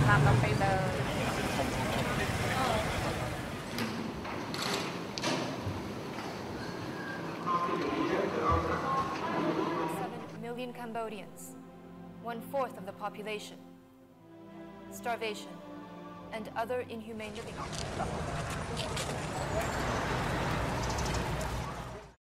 7 million Cambodians, 1/4 of the population, starvation, and other inhumane living.